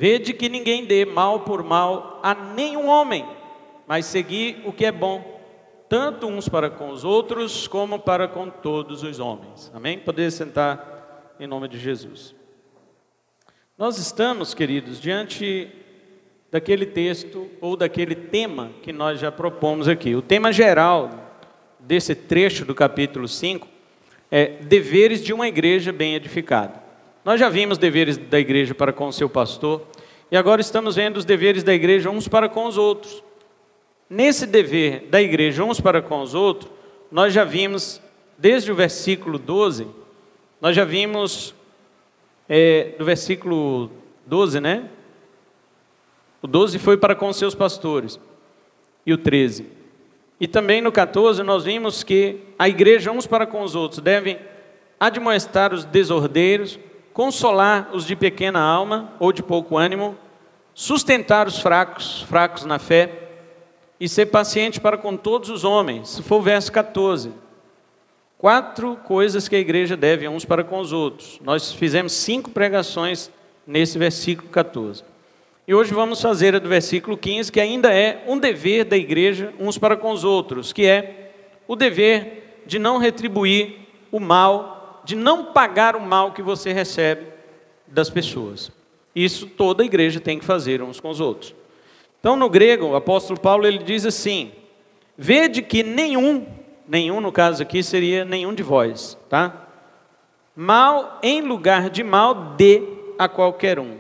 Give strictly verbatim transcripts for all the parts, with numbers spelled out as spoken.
Vede que ninguém dê mal por mal a nenhum homem, mas segui o que é bom, tanto uns para com os outros, como para com todos os homens. Amém? Poder sentar em nome de Jesus. Nós estamos, queridos, diante daquele texto ou daquele tema que nós já propomos aqui. O tema geral desse trecho do capítulo cinco é deveres de uma igreja bem edificada. Nós já vimos deveres da igreja para com o seu pastor, e agora estamos vendo os deveres da igreja uns para com os outros. Nesse dever da igreja uns para com os outros, nós já vimos, desde o versículo doze, nós já vimos, é, do versículo doze, né? O doze foi para com os seus pastores, e o treze. E também no quatorze nós vimos que a igreja uns para com os outros devem admoestar os desordeiros, consolar os de pequena alma ou de pouco ânimo, sustentar os fracos, fracos na fé, e ser paciente para com todos os homens. Se for o verso quatorze. Quatro coisas que a igreja deve uns para com os outros. Nós fizemos cinco pregações nesse versículo quatorze. E hoje vamos fazer a do versículo quinze, que ainda é um dever da igreja uns para com os outros, que é o dever de não retribuir o mal, de não pagar o mal que você recebe das pessoas. Isso toda a igreja tem que fazer uns com os outros. Então, no grego, o apóstolo Paulo ele diz assim: vede que nenhum, nenhum no caso aqui seria nenhum de vós, tá? Mal em lugar de mal dê a qualquer um.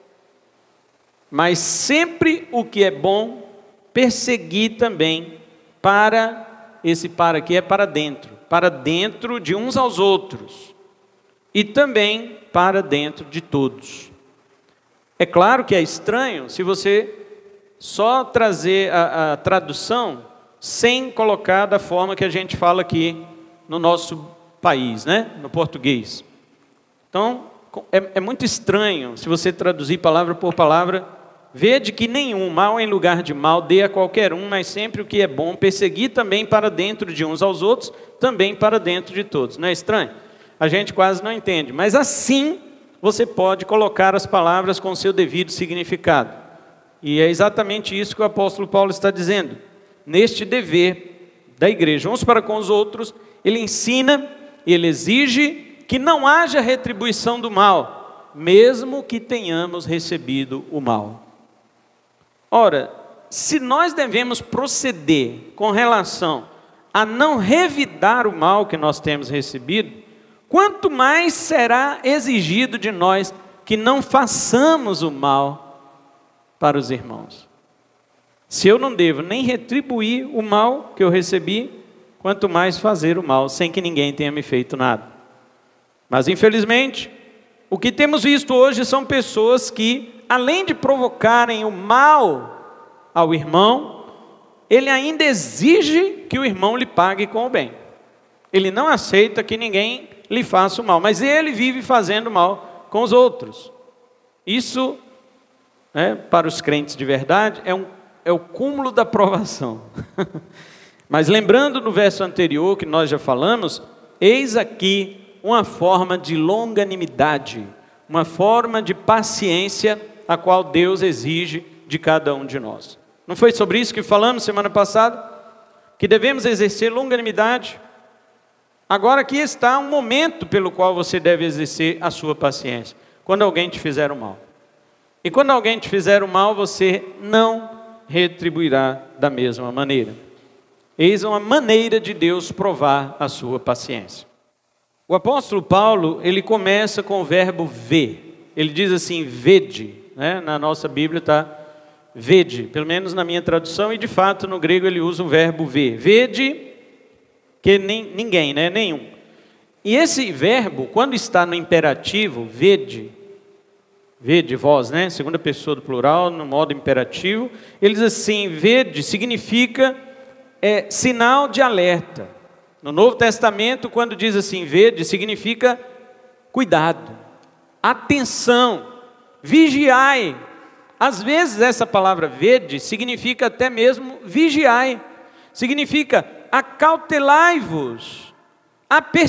Mas sempre o que é bom, perseguir também para, esse para aqui é para dentro, para dentro de uns aos outros, e também para dentro de todos. É claro que é estranho se você só trazer a, a tradução sem colocar da forma que a gente fala aqui no nosso país, né? No português. Então, é, é muito estranho se você traduzir palavra por palavra. Vede que nenhum mal em lugar de mal dê a qualquer um, mas sempre o que é bom, perseguir também para dentro de uns aos outros, também para dentro de todos. Não é estranho? A gente quase não entende, mas assim você pode colocar as palavras com seu devido significado. E é exatamente isso que o apóstolo Paulo está dizendo. Neste dever da igreja uns para com os outros, ele ensina, ele exige que não haja retribuição do mal, mesmo que tenhamos recebido o mal. Ora, se nós devemos proceder com relação a não revidar o mal que nós temos recebido, quanto mais será exigido de nós que não façamos o mal para os irmãos. Se eu não devo nem retribuir o mal que eu recebi, quanto mais fazer o mal, sem que ninguém tenha me feito nada. Mas infelizmente, o que temos visto hoje são pessoas que, além de provocarem o mal ao irmão, ele ainda exige que o irmão lhe pague com o bem. Ele não aceita que ninguém lhe faça o mal, mas ele vive fazendo mal com os outros. Isso, né, para os crentes de verdade, é, um, é o cúmulo da provação. Mas lembrando no verso anterior que nós já falamos, eis aqui uma forma de longanimidade, uma forma de paciência a qual Deus exige de cada um de nós. Não foi sobre isso que falamos semana passada? Que devemos exercer longanimidade? Agora aqui está um momento pelo qual você deve exercer a sua paciência. Quando alguém te fizer o mal. E quando alguém te fizer o mal, você não retribuirá da mesma maneira. Eis uma maneira de Deus provar a sua paciência. O apóstolo Paulo, ele começa com o verbo ver. Ele diz assim, vede, né? Na nossa Bíblia está vede, pelo menos na minha tradução, e de fato no grego ele usa o verbo ver. Vede, que nem, ninguém, né? Nenhum. E esse verbo, quando está no imperativo, vede, vede vós, né? Segunda pessoa do plural, no modo imperativo, ele diz assim, vede significa é, sinal de alerta. No Novo Testamento, quando diz assim, vede, significa cuidado, atenção, vigiai. Às vezes essa palavra vede significa até mesmo vigiai. Significa acautelai-vos,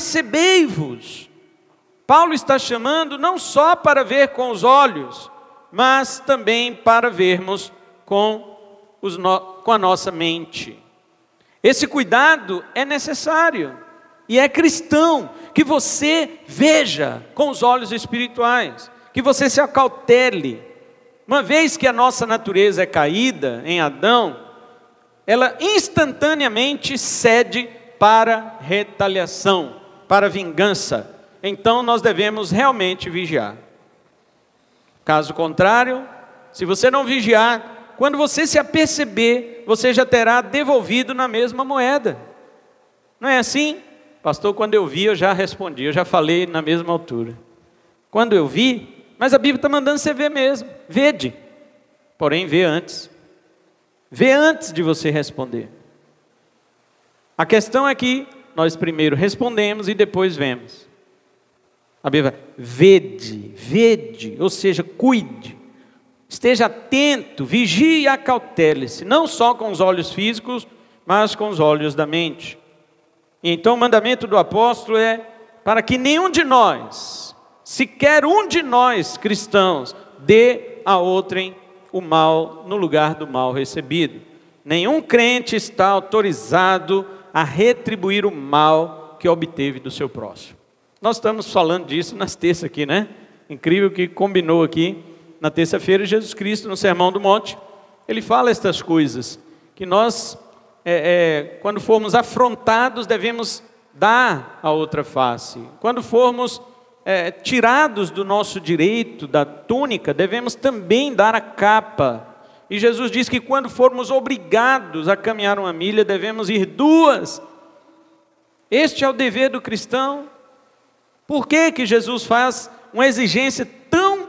apercebei-vos. Paulo está chamando não só para ver com os olhos, mas também para vermos com, os no... com a nossa mente. Esse cuidado é necessário e é cristão que você veja com os olhos espirituais, que você se acautele. Uma vez que a nossa natureza é caída em Adão, ela instantaneamente cede para retaliação, para vingança. Então nós devemos realmente vigiar. Caso contrário, se você não vigiar, quando você se aperceber, você já terá devolvido na mesma moeda. Não é assim? Pastor, quando eu vi, eu já respondi, eu já falei na mesma altura. Quando eu vi, mas a Bíblia está mandando você ver mesmo. Vede, porém vê antes. Vê antes de você responder. A questão é que nós primeiro respondemos e depois vemos. A Bíblia fala, vede, vede, ou seja, cuide. Esteja atento, vigie e acautele-se, não só com os olhos físicos, mas com os olhos da mente. E então o mandamento do apóstolo é para que nenhum de nós, sequer um de nós cristãos, dê a outrem o mal no lugar do mal recebido. Nenhum crente está autorizado a retribuir o mal que obteve do seu próximo. Nós estamos falando disso nas terças aqui, né? Incrível que combinou aqui. Na terça-feira, Jesus Cristo, no Sermão do Monte, Ele fala estas coisas, que nós, é, é, quando formos afrontados, devemos dar a outra face. Quando formos é, tirados do nosso direito, da túnica, devemos também dar a capa. E Jesus diz que quando formos obrigados a caminhar uma milha, devemos ir duas. Este é o dever do cristão. Por que que Jesus faz uma exigência tão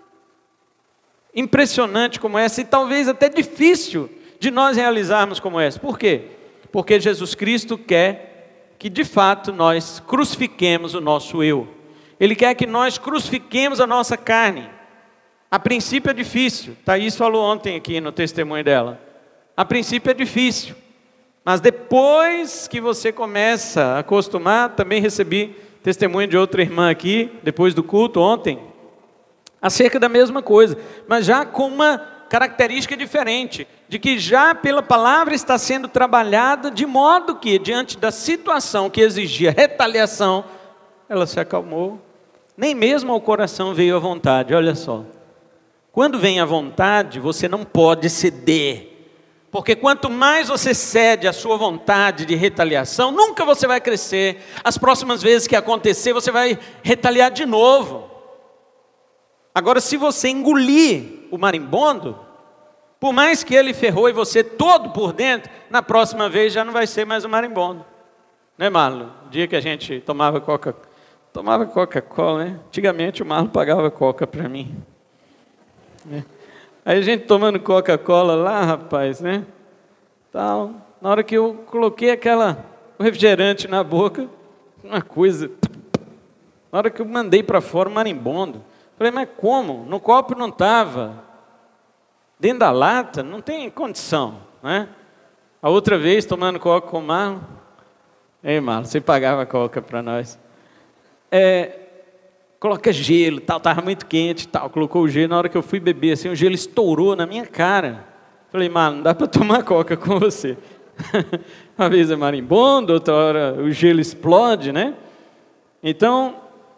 impressionante como essa, e talvez até difícil de nós realizarmos como essa? Por quê? Porque Jesus Cristo quer que de fato nós crucifiquemos o nosso eu. Ele quer que nós crucifiquemos a nossa carne. A princípio é difícil, Thaís falou ontem aqui no testemunho dela. A princípio é difícil, mas depois que você começa a acostumar, também recebi testemunho de outra irmã aqui, depois do culto ontem, acerca da mesma coisa, mas já com uma característica diferente, de que já pela palavra está sendo trabalhada, de modo que, diante da situação que exigia retaliação, ela se acalmou, nem mesmo ao coração veio a vontade. Olha só, quando vem a vontade, você não pode ceder, porque quanto mais você cede à sua vontade de retaliação, nunca você vai crescer. As próximas vezes que acontecer, você vai retaliar de novo. Agora, se você engolir o marimbondo, por mais que ele ferrou você todo por dentro, na próxima vez já não vai ser mais o marimbondo. Né, Marlon? O dia que a gente tomava coca, tomava Coca-Cola, né? Antigamente o Marlon pagava coca para mim. Né? Aí a gente tomando Coca-Cola lá, rapaz, né? Tal. Na hora que eu coloquei aquela o refrigerante na boca, uma coisa. Na hora que eu mandei para fora o marimbondo, falei, mas como? No copo não estava. Dentro da lata, não tem condição, né? A outra vez, tomando coca com o Marlon. Ei, Marlon, você pagava coca para nós. É, coloca gelo, tal, estava muito quente, tal. Colocou o gelo, na hora que eu fui beber, assim, o gelo estourou na minha cara. Falei, Marlon, não dá para tomar coca com você. Uma vez é marimbondo, outra hora o gelo explode, né? Então,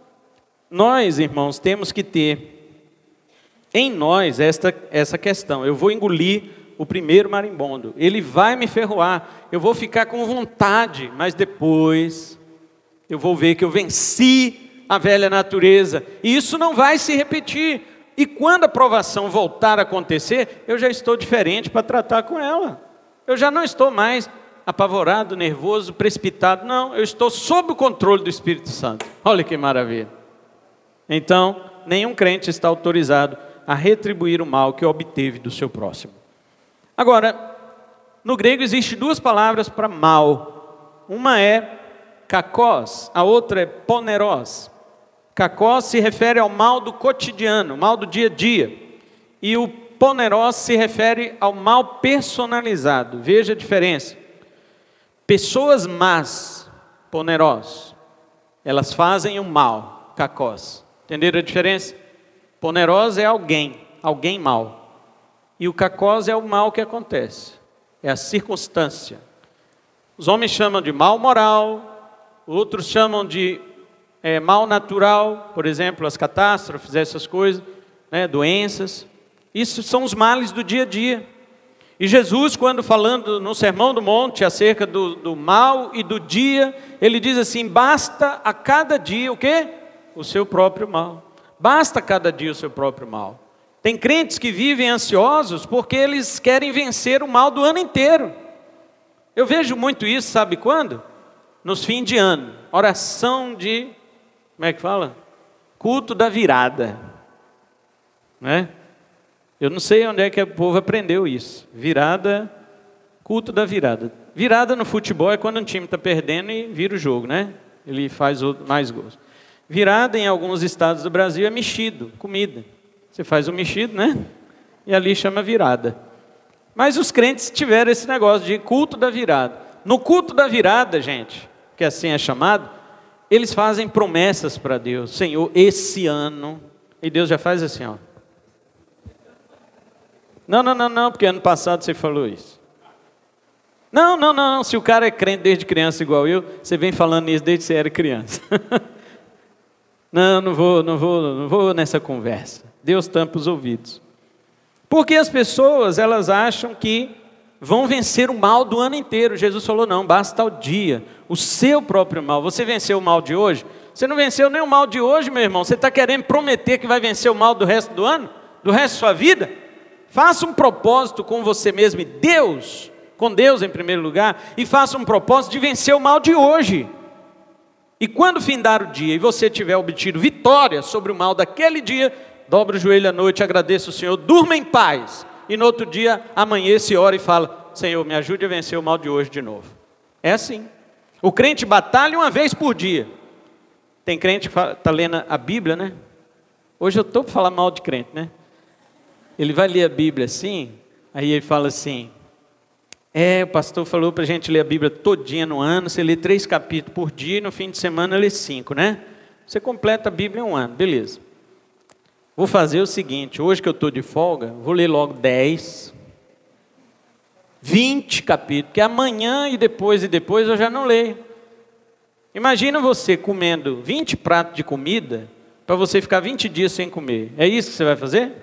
nós, irmãos, temos que ter em nós esta, essa questão. Eu vou engolir o primeiro marimbondo, ele vai me ferroar, eu vou ficar com vontade, mas depois eu vou ver que eu venci a velha natureza, e isso não vai se repetir. E quando a provação voltar a acontecer, eu já estou diferente para tratar com ela. Eu já não estou mais apavorado, nervoso, precipitado, não, eu estou sob o controle do Espírito Santo. Olha que maravilha. Então, nenhum crente está autorizado a retribuir o mal que obteve do seu próximo. Agora, no grego existe duas palavras para mal. Uma é kakos, a outra é poneros. Kakos se refere ao mal do cotidiano, mal do dia a dia. E o poneros se refere ao mal personalizado. Veja a diferença. Pessoas más, poneros, elas fazem o mal, kakos. Entenderam a diferença? Poneros é alguém, alguém mal. E o kakos é o mal que acontece, é a circunstância. Os homens chamam de mal moral, outros chamam de é, mal natural, por exemplo, as catástrofes, essas coisas, né, doenças. Isso são os males do dia a dia. E Jesus, quando falando no Sermão do Monte acerca do, do mal e do dia, ele diz assim: basta a cada dia o quê? O seu próprio mal. Basta a cada dia o seu próprio mal. Tem crentes que vivem ansiosos porque eles querem vencer o mal do ano inteiro. Eu vejo muito isso, sabe quando? Nos fins de ano. Oração de, como é que fala? Culto da virada. Né? Eu não sei onde é que o povo aprendeu isso. Virada, culto da virada. Virada no futebol é quando um time está perdendo e vira o jogo, né? Ele faz mais gols. Virada em alguns estados do Brasil é mexido, comida. Você faz o mexido, né? E ali chama virada. Mas os crentes tiveram esse negócio de culto da virada. No culto da virada, gente, que assim é chamado, eles fazem promessas para Deus. Senhor, esse ano... E Deus já faz assim, ó. Não, não, não, não, porque ano passado você falou isso. Não, não, não, se o cara é crente desde criança igual eu, você vem falando isso desde que você era criança. Não, não vou, não vou, não vou nessa conversa. Deus tampa os ouvidos. Porque as pessoas, elas acham que vão vencer o mal do ano inteiro. Jesus falou, não, basta o dia, o seu próprio mal. Você venceu o mal de hoje? Você não venceu nem o mal de hoje, meu irmão. Você está querendo prometer que vai vencer o mal do resto do ano? Do resto da sua vida? Faça um propósito com você mesmo e Deus, com Deus em primeiro lugar, e faça um propósito de vencer o mal de hoje. E quando findar o dia e você tiver obtido vitória sobre o mal daquele dia, dobre o joelho à noite, agradeça o Senhor, durma em paz. E no outro dia, amanhece, ora e fala, Senhor, me ajude a vencer o mal de hoje de novo. É assim. O crente batalha uma vez por dia. Tem crente que está lendo a Bíblia, né? Hoje eu estou para falar mal de crente, né? Ele vai ler a Bíblia assim, aí ele fala assim, é, o pastor falou para a gente ler a Bíblia todinha no ano, você lê três capítulos por dia, e no fim de semana lê cinco, né? Você completa a Bíblia em um ano, beleza. Vou fazer o seguinte, hoje que eu estou de folga, vou ler logo dez, vinte capítulos, que amanhã e depois e depois eu já não leio. Imagina você comendo vinte pratos de comida, para você ficar vinte dias sem comer, é isso que você vai fazer?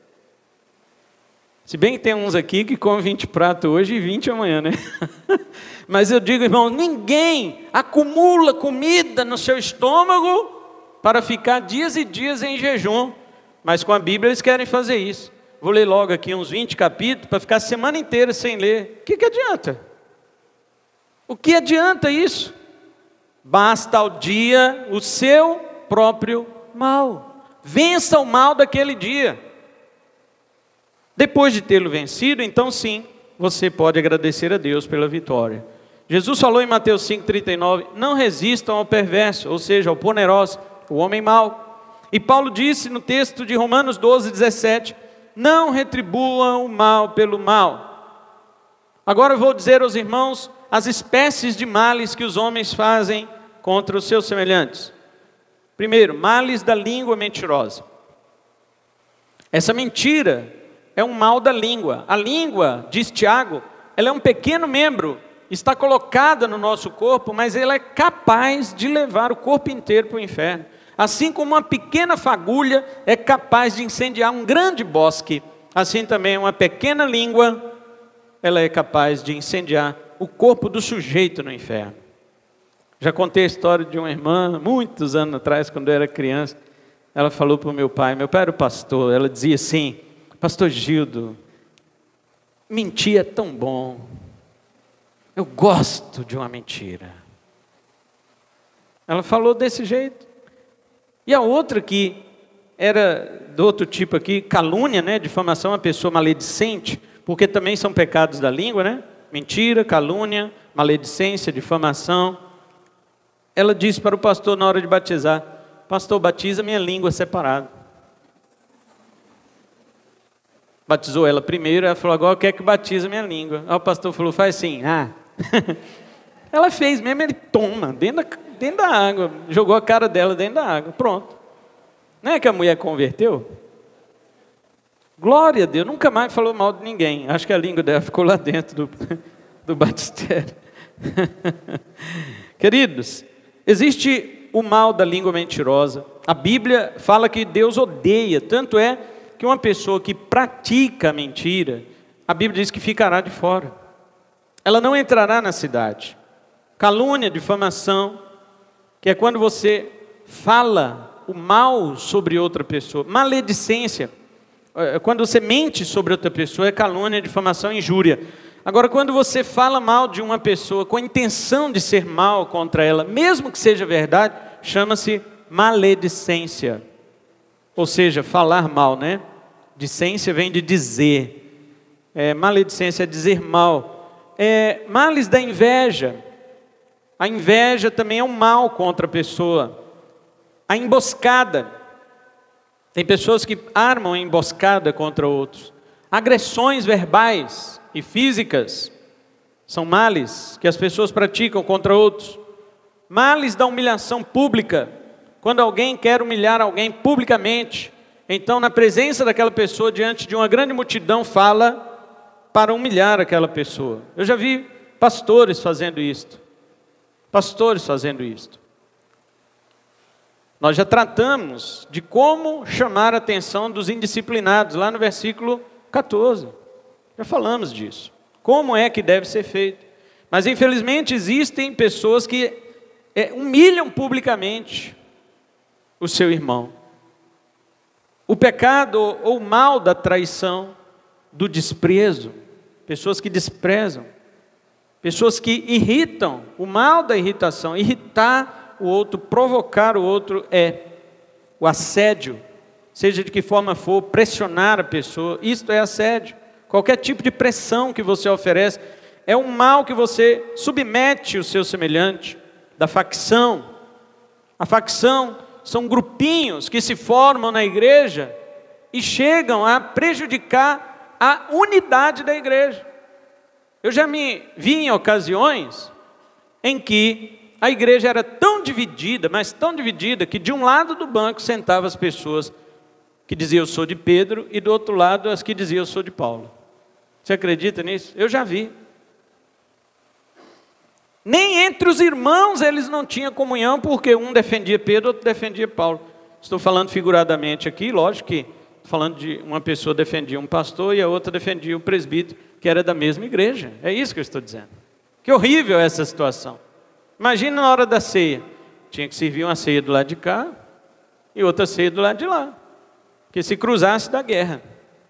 Se bem que tem uns aqui que comem vinte pratos hoje e vinte amanhã, né? Mas eu digo, irmão, ninguém acumula comida no seu estômago para ficar dias e dias em jejum. Mas com a Bíblia eles querem fazer isso. Vou ler logo aqui uns vinte capítulos para ficar a semana inteira sem ler. O que, que adianta? O que adianta isso? Basta ao dia o seu próprio mal. Vença o mal daquele dia. Depois de tê-lo vencido, então sim, você pode agradecer a Deus pela vitória. Jesus falou em Mateus cinco, trinta e nove, não resistam ao perverso, ou seja, ao poderoso, o homem mau. E Paulo disse no texto de Romanos doze, dezessete, não retribuam o mal pelo mal. Agora eu vou dizer aos irmãos as espécies de males que os homens fazem contra os seus semelhantes. Primeiro, males da língua mentirosa. Essa mentira é um mal da língua. A língua, diz Tiago, ela é um pequeno membro, está colocada no nosso corpo, mas ela é capaz de levar o corpo inteiro para o inferno. Assim como uma pequena fagulha é capaz de incendiar um grande bosque, assim também uma pequena língua, ela é capaz de incendiar o corpo do sujeito no inferno. Já contei a história de uma irmã, muitos anos atrás, quando eu era criança, ela falou para o meu pai, meu pai era o pastor, ela dizia assim, pastor Gildo, mentir é tão bom, eu gosto de uma mentira. Ela falou desse jeito. E a outra que era do outro tipo aqui, calúnia, né, difamação, uma pessoa maledicente, porque também são pecados da língua, né? Mentira, calúnia, maledicência, difamação. Ela disse para o pastor na hora de batizar, pastor, batiza minha língua separada. Batizou ela primeiro, ela falou, agora eu quero que batiza minha língua. Aí o pastor falou, faz assim, ah. Ela fez mesmo, ele toma, dentro da, dentro da água, jogou a cara dela dentro da água, pronto. Não é que a mulher converteu? Glória a Deus, nunca mais falou mal de ninguém. Acho que a língua dela ficou lá dentro do, do batistério. Queridos, existe o mal da língua mentirosa. A Bíblia fala que Deus odeia, tanto é que uma pessoa que pratica a mentira, a Bíblia diz que ficará de fora. Ela não entrará na cidade. Calúnia, difamação, que é quando você fala o mal sobre outra pessoa. Maledicência, quando você mente sobre outra pessoa, é calúnia, difamação, injúria. Agora, quando você fala mal de uma pessoa com a intenção de ser mal contra ela, mesmo que seja verdade, chama-se maledicência. Ou seja, falar mal, né? Dicência vem de dizer. É, maledicência é dizer mal. É, males da inveja. A inveja também é um mal contra a pessoa. A emboscada. Tem pessoas que armam a emboscada contra outros. Agressões verbais e físicas são males que as pessoas praticam contra outros. Males da humilhação pública. Quando alguém quer humilhar alguém publicamente, então na presença daquela pessoa, diante de uma grande multidão, fala para humilhar aquela pessoa. Eu já vi pastores fazendo isto. Pastores fazendo isto. Nós já tratamos de como chamar a atenção dos indisciplinados, lá no versículo quatorze. Já falamos disso. Como é que deve ser feito. Mas infelizmente existem pessoas que é, humilham publicamente o seu irmão. O pecado ou o mal da traição, do desprezo. Pessoas que desprezam. Pessoas que irritam. O mal da irritação. Irritar o outro, provocar o outro é o assédio. Seja de que forma for, pressionar a pessoa. Isto é assédio. Qualquer tipo de pressão que você oferece é um mal que você submete o seu semelhante. Da facção. A facção são grupinhos que se formam na igreja e chegam a prejudicar a unidade da igreja. Eu já me vi em ocasiões em que a igreja era tão dividida, mas tão dividida, que de um lado do banco sentavam as pessoas que diziam eu sou de Pedro e do outro lado as que diziam eu sou de Paulo. Você acredita nisso? Eu já vi. Nem entre os irmãos eles não tinham comunhão, porque um defendia Pedro, outro defendia Paulo. Estou falando figuradamente aqui, lógico que estou falando de uma pessoa defendia um pastor e a outra defendia o presbítero, que era da mesma igreja. É isso que eu estou dizendo. Que horrível essa situação. Imagina na hora da ceia. Tinha que servir uma ceia do lado de cá e outra ceia do lado de lá. Que se cruzasse da guerra.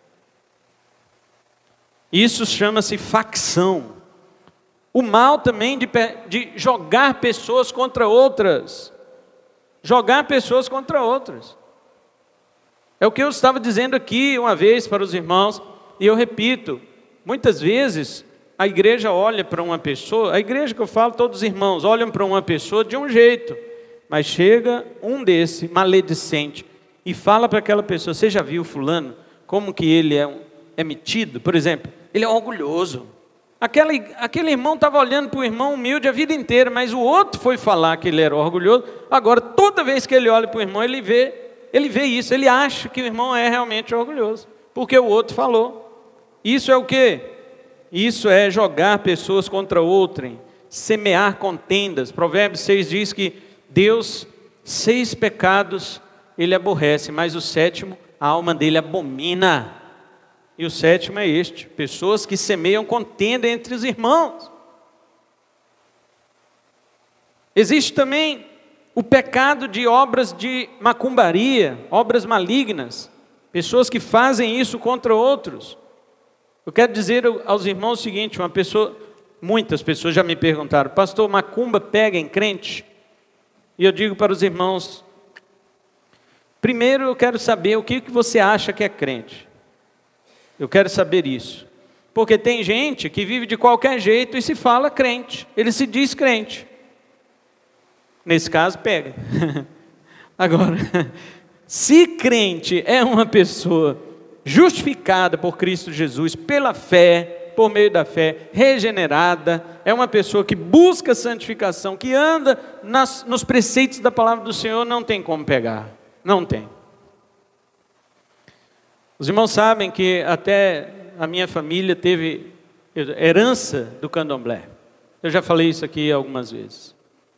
Isso chama-se facção. O mal também de, de jogar pessoas contra outras. Jogar pessoas contra outras. É o que eu estava dizendo aqui uma vez para os irmãos, e eu repito, muitas vezes a igreja olha para uma pessoa, a igreja que eu falo, todos os irmãos olham para uma pessoa de um jeito, mas chega um desse maledicente e fala para aquela pessoa, você já viu fulano, como que ele é, um, é metido? Por exemplo, ele é orgulhoso. Aquela, aquele irmão estava olhando para o irmão humilde a vida inteira, mas o outro foi falar que ele era orgulhoso. Agora, toda vez que ele olha para o irmão, ele vê, ele vê isso, ele acha que o irmão é realmente orgulhoso, porque o outro falou. Isso é o quê? Isso é jogar pessoas contra outrem, semear contendas. Provérbios seis diz que Deus, seis pecados ele aborrece, mas o sétimo, a alma dele abomina. E o sétimo é este, pessoas que semeiam contenda entre os irmãos. Existe também o pecado de obras de macumbaria, obras malignas, pessoas que fazem isso contra outros. Eu quero dizer aos irmãos o seguinte, uma pessoa, muitas pessoas já me perguntaram, pastor, macumba pega em crente? E eu digo para os irmãos, primeiro eu quero saber o que você acha que é crente. Eu quero saber isso, porque tem gente que vive de qualquer jeito e se fala crente, ele se diz crente, nesse caso pega. Agora, se crente é uma pessoa justificada por Cristo Jesus, pela fé, por meio da fé, regenerada, é uma pessoa que busca santificação, que anda nas, nos preceitos da palavra do Senhor, não tem como pegar, não tem. Os irmãos sabem que até a minha família teve herança do candomblé. Eu já falei isso aqui algumas vezes.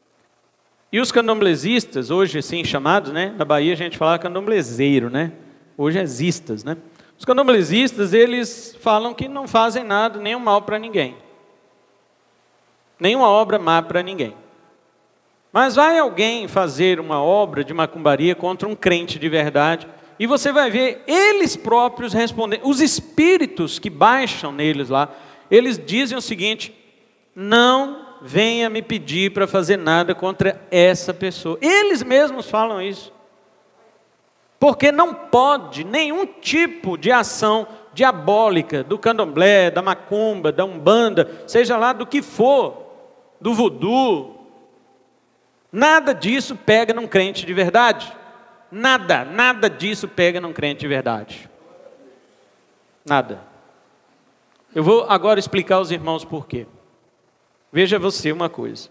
E os candomblesistas, hoje assim chamados, né? Na Bahia a gente fala candomblezeiro, né? Hoje é zistas, né? Os candomblesistas, eles falam que não fazem nada, nenhum mal para ninguém. Nenhuma obra má para ninguém. Mas vai alguém fazer uma obra de macumbaria contra um crente de verdade, e você vai ver eles próprios respondendo. Os espíritos que baixam neles lá, eles dizem o seguinte: não venha me pedir para fazer nada contra essa pessoa. Eles mesmos falam isso. Porque não pode nenhum tipo de ação diabólica do candomblé, da macumba, da umbanda, seja lá do que for, do voodoo, nada disso pega num crente de verdade. Nada, nada disso pega num crente de verdade. Nada. Eu vou agora explicar aos irmãos por quê. Veja você uma coisa.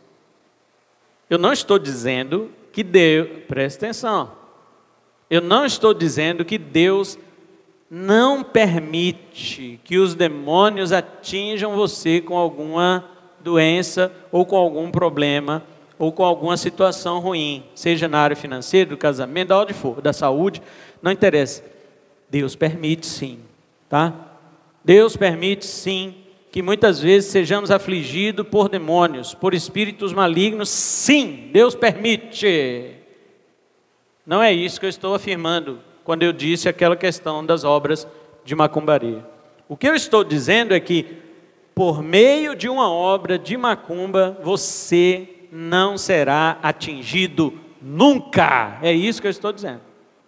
Eu não estou dizendo que Deus, presta atenção. Eu não estou dizendo que Deus não permite que os demônios atinjam você com alguma doença ou com algum problema ou com alguma situação ruim, seja na área financeira, do casamento, da onde for, da saúde, não interessa. Deus permite sim, tá? Deus permite sim que muitas vezes sejamos afligidos por demônios, por espíritos malignos, sim, Deus permite. Não é isso que eu estou afirmando quando eu disse aquela questão das obras de macumbaria. O que eu estou dizendo é que, por meio de uma obra de macumba, você não será atingido nunca. É isso que eu estou dizendo.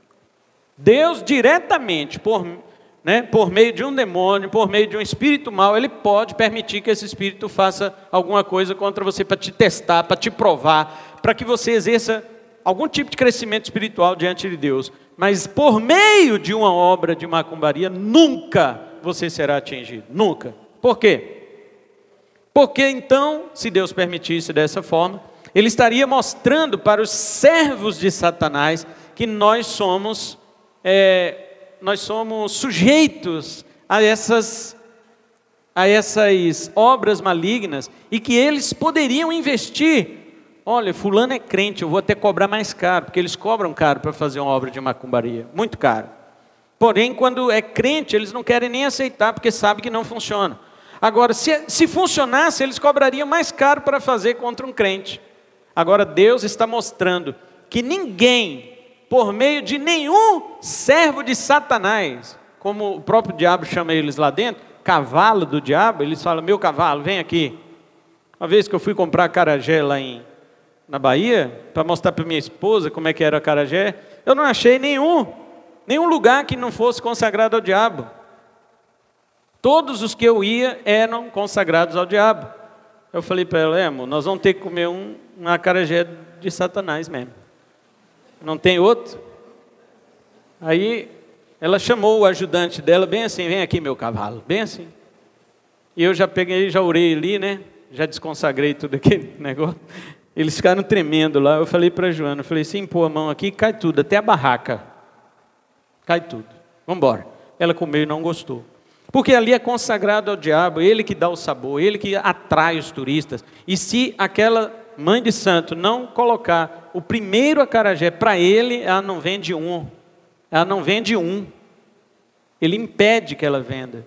Deus diretamente, por, né, por meio de um demônio, por meio de um espírito mau, Ele pode permitir que esse espírito faça alguma coisa contra você para te testar, para te provar, para que você exerça algum tipo de crescimento espiritual diante de Deus. Mas por meio de uma obra de macumbaria, nunca você será atingido. Nunca. Por quê? Porque então, se Deus permitisse dessa forma, Ele estaria mostrando para os servos de Satanás que nós somos, é, nós somos sujeitos a essas, a essas obras malignas, e que eles poderiam investir. Olha, fulano é crente, eu vou até cobrar mais caro, porque eles cobram caro para fazer uma obra de macumbaria, muito caro. Porém, quando é crente, eles não querem nem aceitar, porque sabem que não funciona. Agora, se, se funcionasse, eles cobrariam mais caro para fazer contra um crente. Agora, Deus está mostrando que ninguém, por meio de nenhum servo de Satanás, como o próprio diabo chama eles lá dentro, cavalo do diabo, eles falam: meu cavalo, vem aqui. Uma vez que eu fui comprar acarajé lá em, na Bahia, para mostrar para minha esposa como é que era o acarajé, eu não achei nenhum, nenhum lugar que não fosse consagrado ao diabo. Todos os que eu ia eram consagrados ao diabo. Eu falei para ela: é, amor, nós vamos ter que comer um, um acarajé de Satanás mesmo. Não tem outro? Aí ela chamou o ajudante dela, bem assim: vem aqui meu cavalo, bem assim. E eu já peguei, já orei ali, né? Já desconsagrei tudo aquele negócio. Eles ficaram tremendo lá. Eu falei para a Joana, eu falei assim: pô a mão aqui, cai tudo, até a barraca. Cai tudo, vamos embora. Ela comeu e não gostou. Porque ali é consagrado ao diabo, ele que dá o sabor, ele que atrai os turistas. E se aquela mãe de santo não colocar o primeiro acarajé para ele, ela não vende um. Ela não vende um. Ele impede que ela venda.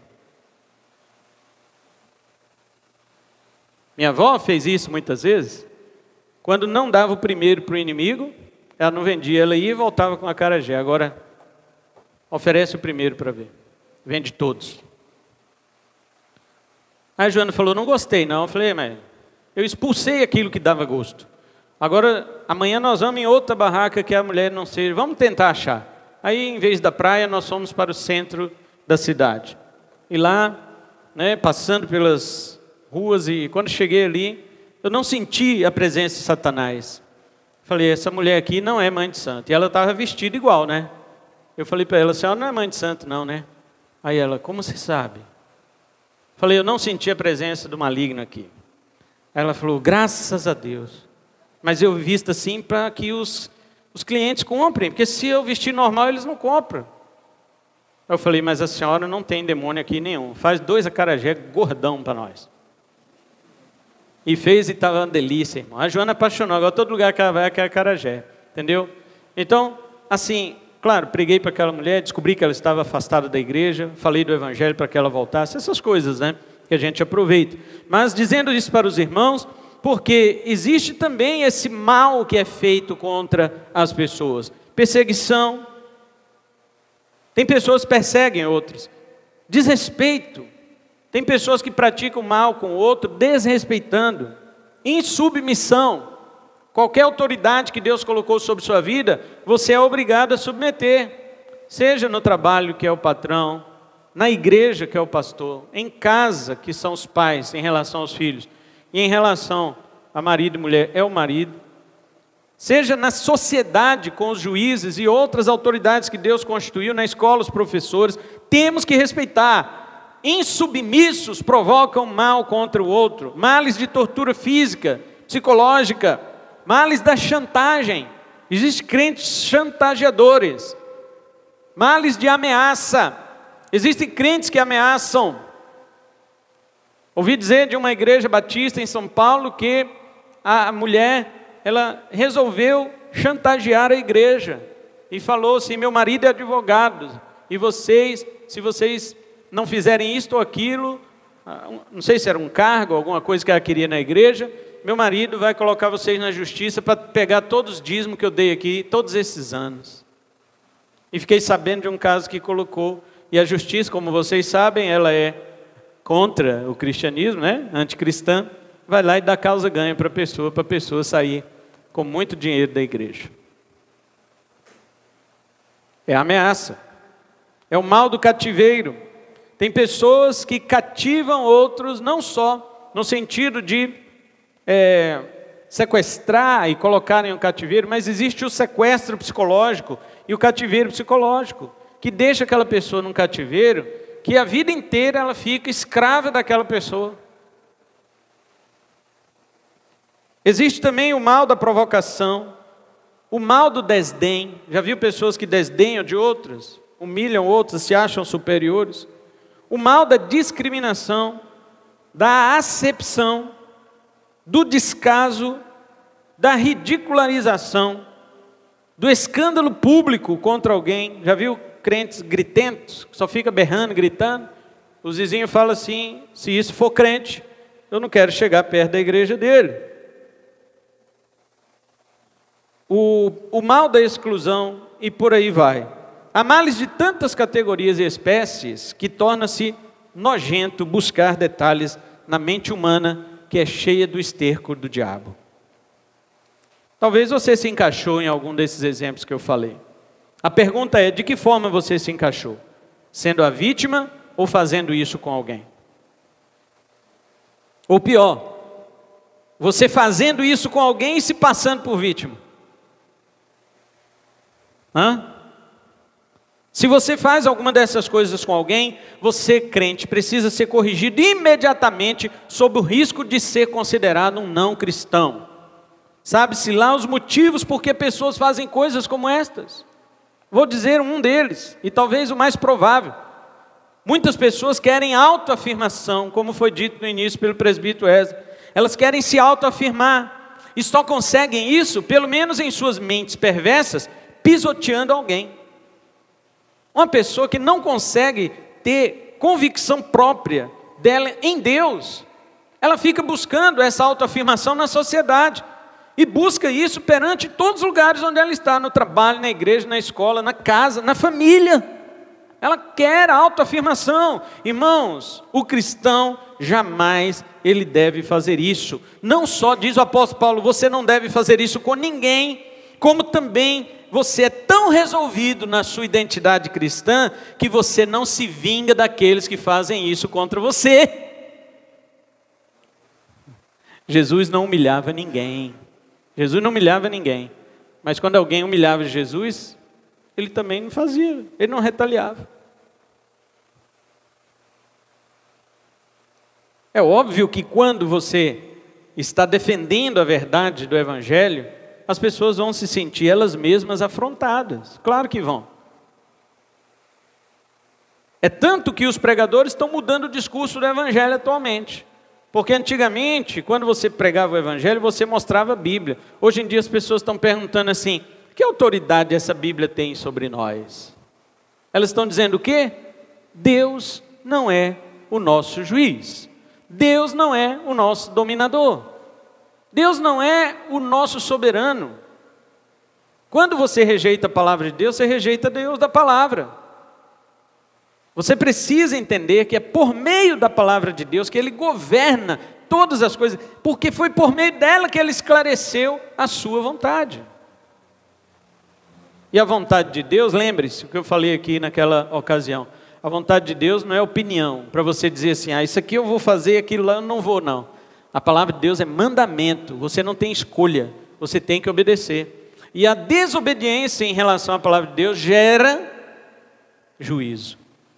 Minha avó fez isso muitas vezes. Quando não dava o primeiro para o inimigo, ela não vendia, ela ia e voltava com o acarajé. Agora, oferece o primeiro para ver. Vende todos. Aí a Joana falou: não gostei não. Eu falei: mas eu expulsei aquilo que dava gosto. Agora, amanhã nós vamos em outra barraca que a mulher não seja. Vamos tentar achar. Aí, em vez da praia, nós fomos para o centro da cidade. E lá, né, passando pelas ruas, e quando cheguei ali, eu não senti a presença de Satanás. Falei: essa mulher aqui não é mãe de santo. E ela estava vestida igual, né? Eu falei para ela: a senhora não é mãe de santo não, né? Aí ela: como você sabe? Falei: eu não senti a presença do maligno aqui. Aí ela falou: graças a Deus. Mas eu visto assim para que os, os clientes comprem, porque se eu vestir normal, eles não compram. Eu falei, mas a senhora não tem demônio aqui nenhum. Faz dois acarajé gordão para nós. E fez e estava uma delícia, irmão. A Joana apaixonou. Agora todo lugar que ela vai quer acarajé. Entendeu? Então, assim, claro, preguei para aquela mulher, descobri que ela estava afastada da igreja, falei do evangelho para que ela voltasse. Essas coisas, né? Que a gente aproveita. Mas dizendo isso para os irmãos, porque existe também esse mal que é feito contra as pessoas. Perseguição. Tem pessoas que perseguem outros. Desrespeito. Tem pessoas que praticam mal com o outro, desrespeitando. Insubmissão. Qualquer autoridade que Deus colocou sobre sua vida, você é obrigado a submeter. Seja no trabalho, que é o patrão, na igreja, que é o pastor, em casa, que são os pais, em relação aos filhos, e em relação a marido e mulher, é o marido. Seja na sociedade com os juízes e outras autoridades que Deus constituiu, na escola, os professores, temos que respeitar. Insubmissos provocam mal contra o outro, males de tortura física, psicológica, males da chantagem. Existem crentes chantageadores, males de ameaça. Existem crentes que ameaçam. Ouvi dizer de uma igreja batista em São Paulo que a mulher, ela resolveu chantagear a igreja e falou assim: meu marido é advogado e vocês, se vocês não fizerem isto ou aquilo, não sei se era um cargo, alguma coisa que ela queria na igreja, meu marido vai colocar vocês na justiça para pegar todos os dízimos que eu dei aqui todos esses anos. E fiquei sabendo de um caso que colocou, e a justiça, como vocês sabem, ela é contra o cristianismo, né? Anticristã, vai lá e dá causa ganha para a pessoa, para a pessoa sair com muito dinheiro da igreja. É ameaça. É o mal do cativeiro. Tem pessoas que cativam outros, não só no sentido de é, sequestrar e colocar em um cativeiro, mas existe o sequestro psicológico e o cativeiro psicológico, que deixa aquela pessoa num cativeiro, que a vida inteira ela fica escrava daquela pessoa. Existe também o mal da provocação, o mal do desdém. Já viu pessoas que desdenham de outras, humilham outras, se acham superiores? O mal da discriminação, da acepção, do descaso, da ridicularização, do escândalo público contra alguém. Já viu crentes gritentos, que só fica berrando, gritando? Os vizinhos falam assim: se isso for crente, eu não quero chegar perto da igreja dele. O, o mal da exclusão e por aí vai. Há males de tantas categorias e espécies que torna-se nojento buscar detalhes na mente humana que é cheia do esterco do diabo. Talvez você se encaixou em algum desses exemplos que eu falei. A pergunta é: de que forma você se encaixou? Sendo a vítima ou fazendo isso com alguém? Ou pior, você fazendo isso com alguém e se passando por vítima? Hã? Se você faz alguma dessas coisas com alguém, você, crente, precisa ser corrigido imediatamente sob o risco de ser considerado um não cristão. Sabe-se lá os motivos por que pessoas fazem coisas como estas. Vou dizer um deles, e talvez o mais provável. Muitas pessoas querem autoafirmação, como foi dito no início pelo presbítero Ezra. Elas querem se autoafirmar, e só conseguem isso, pelo menos em suas mentes perversas, pisoteando alguém. Uma pessoa que não consegue ter convicção própria dela em Deus, ela fica buscando essa autoafirmação na sociedade, e busca isso perante todos os lugares onde ela está, no trabalho, na igreja, na escola, na casa, na família. Ela quer a autoafirmação. Irmãos, o cristão jamais ele deve fazer isso. Não só diz o apóstolo Paulo, você não deve fazer isso com ninguém, como também você é tão resolvido na sua identidade cristã que você não se vinga daqueles que fazem isso contra você. Jesus não humilhava ninguém. Jesus não humilhava ninguém. Mas quando alguém humilhava Jesus, ele também não fazia, ele não retaliava. É óbvio que quando você está defendendo a verdade do Evangelho, as pessoas vão se sentir elas mesmas afrontadas. Claro que vão. É tanto que os pregadores estão mudando o discurso do evangelho atualmente. Porque antigamente, quando você pregava o evangelho, você mostrava a Bíblia. Hoje em dia as pessoas estão perguntando assim: que autoridade essa Bíblia tem sobre nós? Elas estão dizendo o quê? Deus não é o nosso juiz. Deus não é o nosso dominador. Deus não é o nosso soberano. Quando você rejeita a palavra de Deus, você rejeita Deus da palavra. Você precisa entender que é por meio da palavra de Deus que Ele governa todas as coisas, porque foi por meio dela que Ele esclareceu a sua vontade. E a vontade de Deus, lembre-se o que eu falei aqui naquela ocasião, a vontade de Deus não é opinião, para você dizer assim: ah, isso aqui eu vou fazer, aquilo lá eu não vou, não. A palavra de Deus é mandamento, você não tem escolha, você tem que obedecer. E a desobediência em relação à palavra de Deus gera juízo.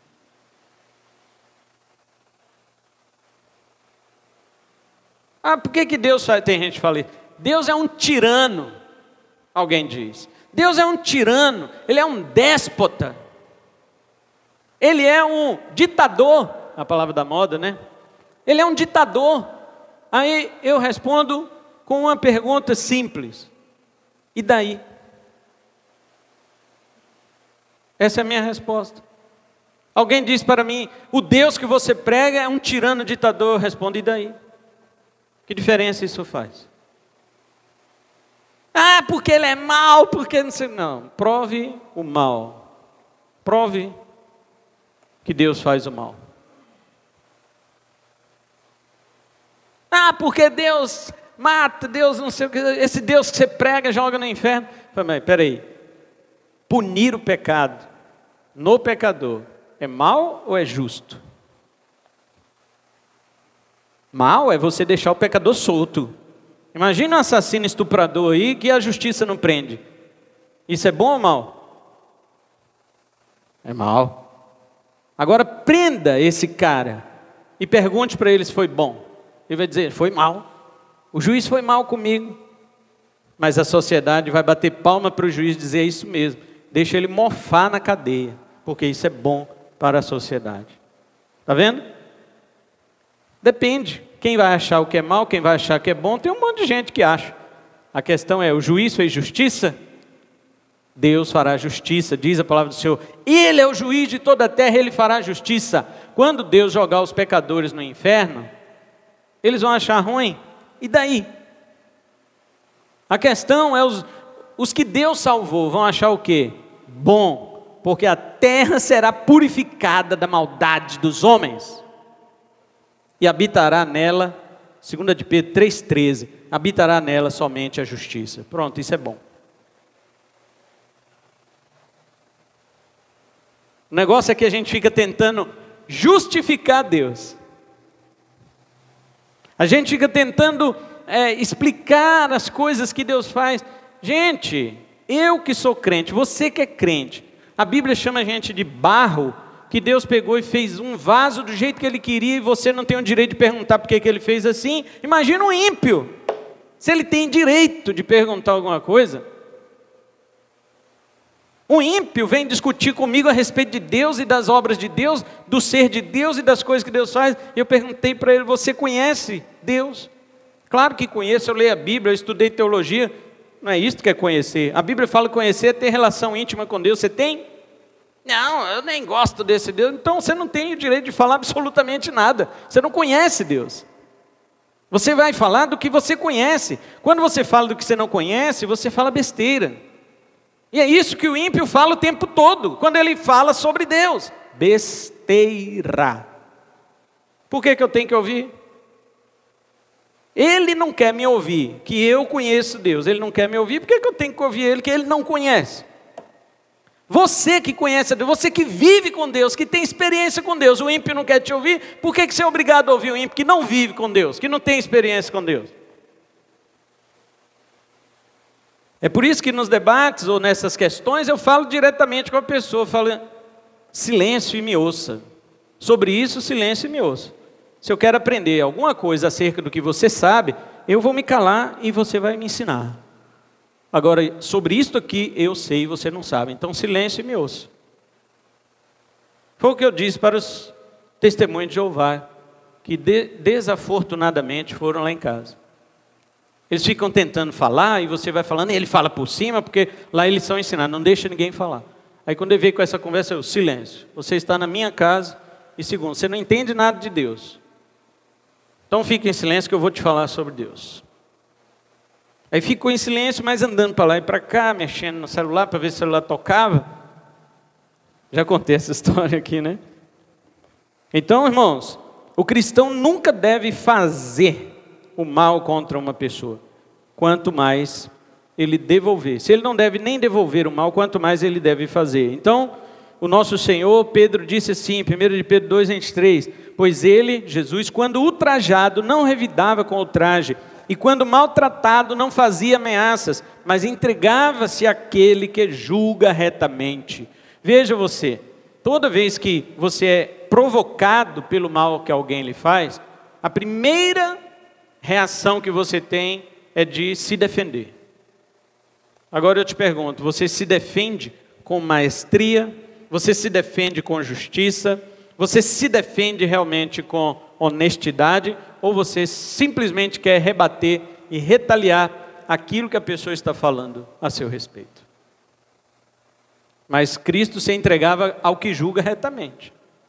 Ah, por que que Deus faz? Tem gente que fala, Deus é um tirano, alguém diz. Deus é um tirano, Ele é um déspota. Ele é um ditador, a palavra da moda, né? Ele é um ditador. Aí eu respondo com uma pergunta simples: e daí? Essa é a minha resposta. Alguém diz para mim: o Deus que você prega é um tirano ditador. Eu respondo: e daí? Que diferença isso faz? Ah, porque ele é mau, porque não sei. Não, prove o mal. Prove que Deus faz o mal. Ah, porque Deus mata, Deus não sei o que. Esse Deus que você prega joga no inferno. Mas peraí, punir o pecado no pecador é mal ou é justo? Mal é você deixar o pecador solto. Imagina um assassino estuprador aí que a justiça não prende. Isso é bom ou mal? É mal. Agora prenda esse cara e pergunte para ele se foi bom. Ele vai dizer: foi mal. O juiz foi mal comigo. Mas a sociedade vai bater palma para o juiz dizer: isso mesmo. Deixa ele mofar na cadeia, porque isso é bom para a sociedade. Está vendo? Depende. Quem vai achar o que é mal, quem vai achar o que é bom, tem um monte de gente que acha. A questão é: o juiz fez justiça? Deus fará justiça, diz a palavra do Senhor. Ele é o juiz de toda a terra, Ele fará justiça. Quando Deus jogar os pecadores no inferno, eles vão achar ruim. E daí? A questão é: os, os que Deus salvou vão achar o quê? Bom, porque a terra será purificada da maldade dos homens. E habitará nela, segunda de Pedro três, treze, habitará nela somente a justiça. Pronto, isso é bom. O negócio é que a gente fica tentando justificar Deus. A gente fica tentando é, explicar as coisas que Deus faz. Gente, eu que sou crente, você que é crente, a Bíblia chama a gente de barro, que Deus pegou e fez um vaso do jeito que Ele queria, e você não tem o direito de perguntar por que que Ele fez assim. Imagina um ímpio, se ele tem direito de perguntar alguma coisa. Um ímpio vem discutir comigo a respeito de Deus e das obras de Deus, do ser de Deus e das coisas que Deus faz. Eu perguntei para ele: você conhece Deus? Claro que conheço, eu leio a Bíblia, eu estudei teologia. Não é isso que é conhecer. A Bíblia fala que conhecer é ter relação íntima com Deus. Você tem? Não, eu nem gosto desse Deus. Então você não tem o direito de falar absolutamente nada. Você não conhece Deus. Você vai falar do que você conhece. Quando você fala do que você não conhece, você fala besteira. E é isso que o ímpio fala o tempo todo, quando ele fala sobre Deus: besteira. Por que que eu tenho que ouvir? Ele não quer me ouvir, que eu conheço Deus. Ele não quer me ouvir, por que que eu tenho que ouvir ele, que ele não conhece? Você que conhece a Deus, você que vive com Deus, que tem experiência com Deus, o ímpio não quer te ouvir, por que que você é obrigado a ouvir o ímpio que não vive com Deus, que não tem experiência com Deus? É por isso que nos debates ou nessas questões eu falo diretamente com a pessoa, eu falo: silêncio e me ouça. Sobre isso, silêncio e me ouça. Se eu quero aprender alguma coisa acerca do que você sabe, eu vou me calar e você vai me ensinar. Agora, sobre isto aqui eu sei e você não sabe, então silêncio e me ouça. Foi o que eu disse para os testemunhos de Jeová, que de, desafortunadamente foram lá em casa. Eles ficam tentando falar e você vai falando, e ele fala por cima, porque lá eles são ensinados, não deixa ninguém falar. Aí quando ele veio com essa conversa, eu, silêncio, você está na minha casa, e segundo, você não entende nada de Deus. Então fique em silêncio que eu vou te falar sobre Deus. Aí ficou em silêncio, mas andando para lá e para cá, mexendo no celular para ver se o celular tocava. Já contei essa história aqui, né? Então, irmãos, o cristão nunca deve fazer o mal contra uma pessoa, quanto mais ele devolver. Se ele não deve nem devolver o mal, quanto mais ele deve fazer. Então, o nosso Senhor, Pedro disse assim, primeiro de Pedro dois, vinte e três, pois ele, Jesus, quando ultrajado, não revidava com ultraje, e quando maltratado, não fazia ameaças, mas entregava-se àquele que julga retamente. Veja você, toda vez que você é provocado pelo mal que alguém lhe faz, a primeira reação que você tem é de se defender. Agora eu te pergunto, você se defende com maestria? Você se defende com justiça? Você se defende realmente com honestidade? Ou você simplesmente quer rebater e retaliar aquilo que a pessoa está falando a seu respeito? Mas Cristo se entregava ao que julga retamente.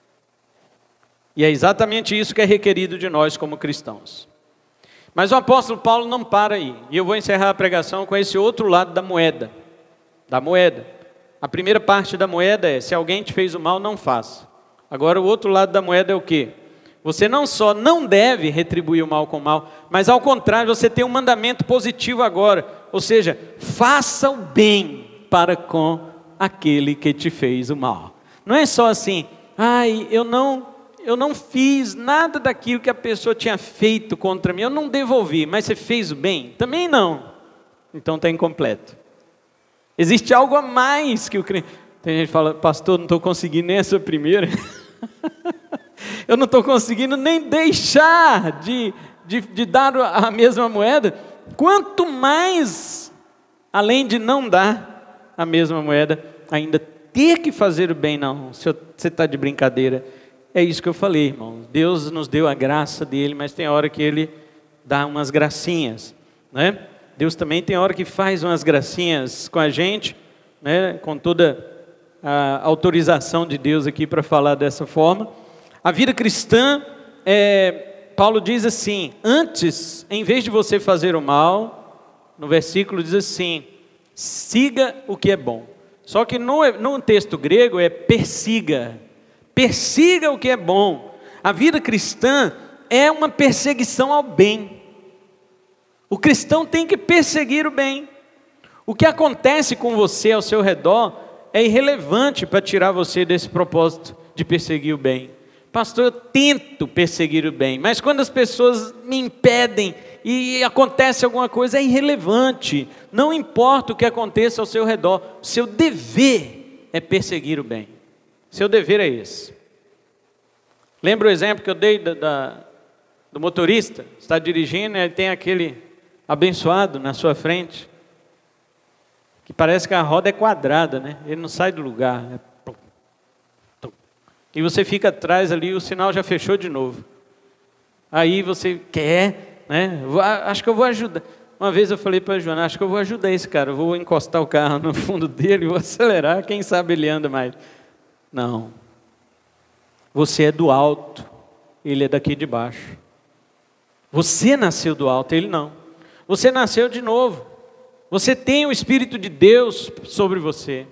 E é exatamente isso que é requerido de nós como cristãos. Mas o apóstolo Paulo não para aí. E eu vou encerrar a pregação com esse outro lado da moeda. Da moeda. A primeira parte da moeda é, se alguém te fez o mal, não faça. Agora o outro lado da moeda é o quê? Você não só não deve retribuir o mal com o mal, mas ao contrário, você tem um mandamento positivo agora. Ou seja, faça o bem para com aquele que te fez o mal. Não é só assim, ai, eu não, eu não fiz nada daquilo que a pessoa tinha feito contra mim, eu não devolvi, mas você fez o bem? Também não. Então está incompleto. Existe algo a mais que o crente... Tem gente que fala, pastor, não estou conseguindo nem essa primeira. Eu não estou conseguindo nem deixar de, de, de dar a mesma moeda. Quanto mais, além de não dar a mesma moeda, ainda ter que fazer o bem. Não, você está de brincadeira. É isso que eu falei, irmão. Deus nos deu a graça dele, mas tem hora que ele dá umas gracinhas, né? Deus também tem hora que faz umas gracinhas com a gente, né? Com toda a autorização de Deus aqui para falar dessa forma. A vida cristã, é, Paulo diz assim, antes, em vez de você fazer o mal, no versículo diz assim, siga o que é bom. Só que no, no texto grego é persiga, persiga o que é bom. A vida cristã é uma perseguição ao bem. O cristão tem que perseguir o bem. O que acontece com você ao seu redor é irrelevante para tirar você desse propósito de perseguir o bem. Pastor, eu tento perseguir o bem, mas quando as pessoas me impedem e acontece alguma coisa, é irrelevante. Não importa o que aconteça ao seu redor, seu dever é perseguir o bem. Seu dever é esse. Lembra o exemplo que eu dei da, da, do motorista? Está dirigindo e tem aquele abençoado na sua frente, que parece que a roda é quadrada, né? Ele não sai do lugar. É... E você fica atrás ali, o sinal já fechou de novo. Aí você quer, né? Acho que eu vou ajudar. Uma vez eu falei para a Joana, acho que eu vou ajudar esse cara. Eu vou encostar o carro no fundo dele, vou acelerar, quem sabe ele anda mais. Não. Você é do alto, ele é daqui de baixo. Você nasceu do alto, ele não. Você nasceu de novo. Você tem o Espírito de Deus sobre você.